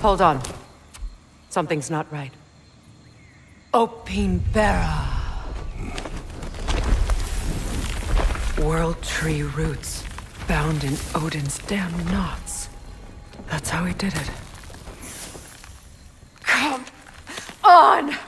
Hold on. Something's not right. Opinbera. World Tree roots, bound in Odin's damn knots. That's how he did it. Come on!